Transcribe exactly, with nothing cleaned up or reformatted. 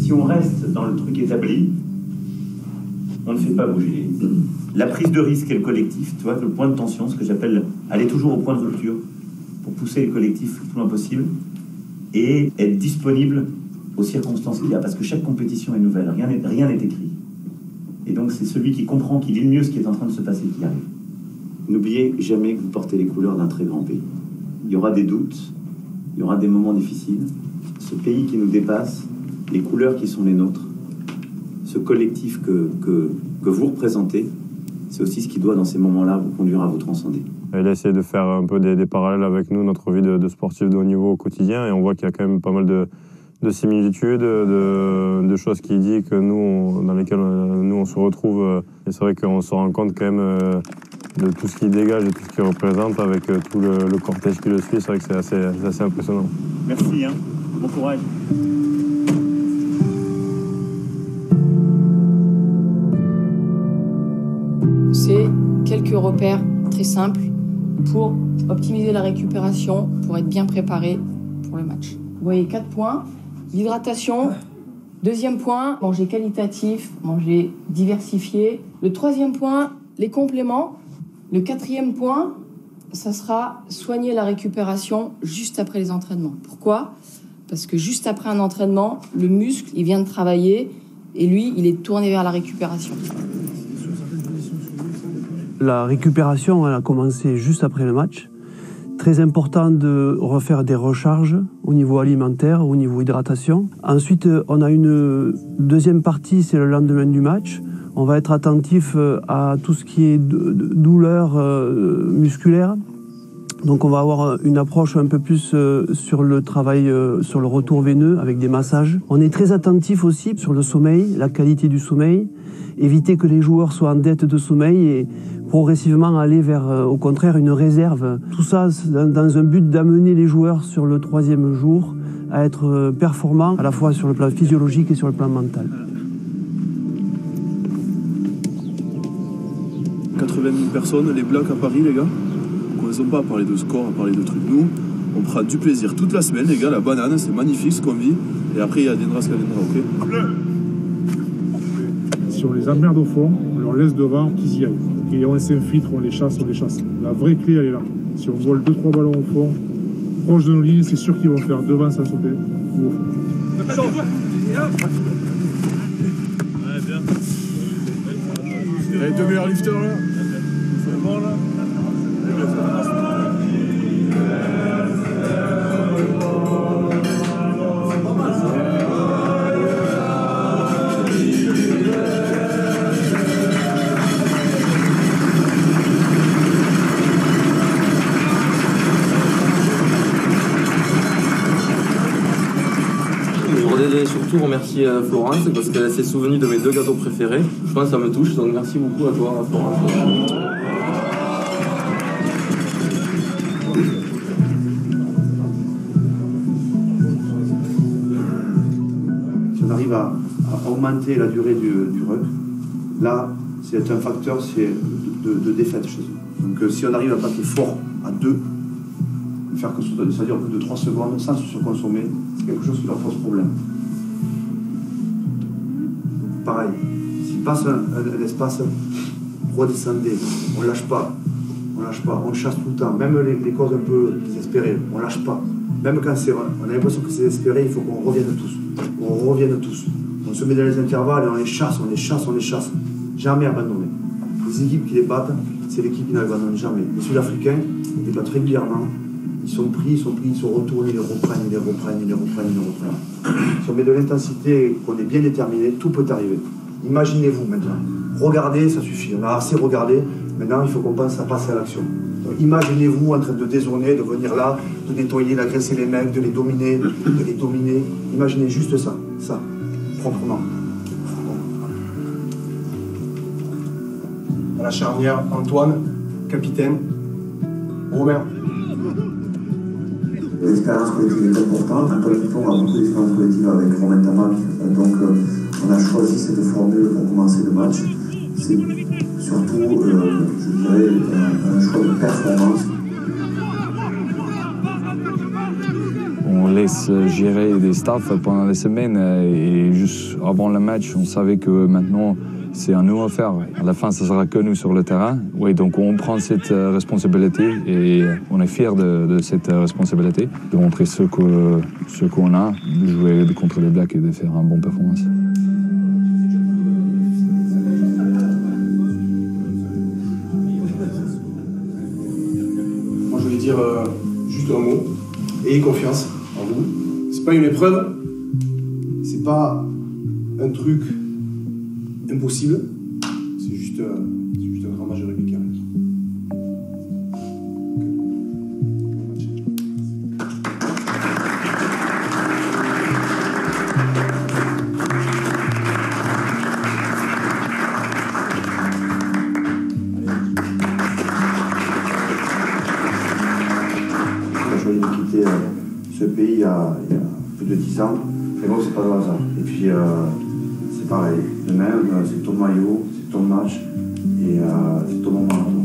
si on reste dans le truc établi, on ne fait pas bouger les lignes. La prise de risque et le collectif, tu vois, le point de tension, ce que j'appelle aller toujours au point de rupture pour pousser le collectif le plus loin possible et être disponible aux circonstances qu'il y a, parce que chaque compétition est nouvelle, rien n'est, rien n'est écrit. Et donc c'est celui qui comprend, qui lit le mieux ce qui est en train de se passer qui arrive. N'oubliez jamais que vous portez les couleurs d'un très grand pays. Il y aura des doutes, il y aura des moments difficiles. Ce pays qui nous dépasse, les couleurs qui sont les nôtres, ce collectif que, que, que vous représentez, c'est aussi ce qui doit, dans ces moments-là, vous conduire à vous transcender. Il a essayé de faire un peu des, des parallèles avec nous, notre vie de, de sportif de haut niveau au quotidien, et on voit qu'il y a quand même pas mal de, de similitudes, de, de choses qu'il dit que nous, on, dans lesquelles nous on se retrouve. Et c'est vrai qu'on se rend compte quand même de tout ce qu'il dégage et tout ce qu'il représente avec tout le, le cortège qui le suit. C'est vrai que c'est assez, c'est assez impressionnant. Merci, hein. Bon courage. C'est quelques repères très simples pour optimiser la récupération, pour être bien préparé pour le match. Vous voyez, quatre points. L'hydratation. Deuxième point, manger qualitatif, manger diversifié. Le troisième point, les compléments. Le quatrième point, ça sera soigner la récupération juste après les entraînements. Pourquoi ? Parce que juste après un entraînement, le muscle, il vient de travailler et lui, il est tourné vers la récupération. La récupération, elle a commencé juste après le match. Très important de refaire des recharges au niveau alimentaire, au niveau hydratation. Ensuite, on a une deuxième partie, c'est le lendemain du match. On va être attentif à tout ce qui est douleur musculaire. Donc on va avoir une approche un peu plus sur le travail, sur le retour veineux avec des massages. On est très attentif aussi sur le sommeil, la qualité du sommeil. Éviter que les joueurs soient en dette de sommeil et progressivement aller vers, au contraire, une réserve. Tout ça dans un but d'amener les joueurs sur le troisième jour à être performants, à la fois sur le plan physiologique et sur le plan mental. quatre-vingt mille personnes, les Blacks à Paris, les gars. On ne commençons pas à parler de score, à parler de trucs. Nous, on prend du plaisir toute la semaine, les gars. La banane, c'est magnifique ce qu'on vit. Et après, il y a viendra ce qu'il viendra, ok ? Si on les emmerde au fond, on leur laisse devant, qu'ils y aillent. Et on s'infiltre, on les chasse, on les chasse. La vraie clé, elle est là. Si on vole deux trois ballons au fond, proche de nos lignes, c'est sûr qu'ils vont faire devant sans sauter ou au fond. Ouais, bien. Les deux meilleurs lifters là. C'est bon là. Surtout remercier Florence parce qu'elle s'est souvenue de mes deux gâteaux préférés. Je pense que ça me touche, donc merci beaucoup à toi, Florence. Si on arrive à, à augmenter la durée du, du ruck, là, c'est un facteur c'est de, de, de défaite chez eux. Donc euh, si on arrive à passer fort à deux, faire que ça dure plus de trois secondes sans se surconsommer, c'est quelque chose qui leur pose problème. Pareil, s'il passe un, un, un espace, redescendez, on ne lâche pas, on lâche pas, on chasse tout le temps, même les, les causes un peu désespérées, on ne lâche pas. Même quand c'est, on a l'impression que c'est désespéré, il faut qu'on revienne tous, on revienne tous. On se met dans les intervalles et on les chasse, on les chasse, on les chasse. Jamais abandonné. Les équipes qui les battent, c'est l'équipe qui n'abandonne jamais. Les Sud-Africains, ils les battent régulièrement. Ils sont pris, ils sont pris, ils sont retournés, ils les reprennent, ils les reprennent, ils les reprennent, ils les reprennent. Si on met de l'intensité et qu'on est bien déterminé, tout peut arriver. Imaginez-vous maintenant. Regardez, ça suffit. On a assez regardé. Maintenant, il faut qu'on pense à passer à l'action. Donc, imaginez-vous en train de dézoner, de venir là, de nettoyer, d'agresser les mecs, de les dominer, de les dominer. Imaginez juste ça, ça, proprement. À la charnière, Antoine, capitaine, Romain. L'expérience collective est importante. Antoine Dupont a beaucoup d'expérience collective avec Romain Tamac. Donc euh, on a choisi cette formule pour commencer le match. C'est surtout, euh, je dirais, un, un choix de performance. On les laisse gérer des staffs pendant les semaines et juste avant le match, on savait que maintenant c'est à nous à faire. À la fin, ça sera que nous sur le terrain. Oui, donc on prend cette responsabilité et on est fiers de, de cette responsabilité, de montrer ce que ce qu'on a, de jouer contre les Blacks et de faire une bonne performance. Moi, je voulais dire euh, juste un mot. Ayez confiance en vous. C'est pas une épreuve, c'est pas un truc impossible, c'est juste, euh, c'est juste un grand match de rugby qui arrive. On a choisi de quitter euh, ce pays il y, a, il y a plus de dix ans, mais bon, c'est pas le hasard. Et puis, euh, c'est pareil, demain, c'est ton maillot, c'est ton match, et euh, c'est ton moment.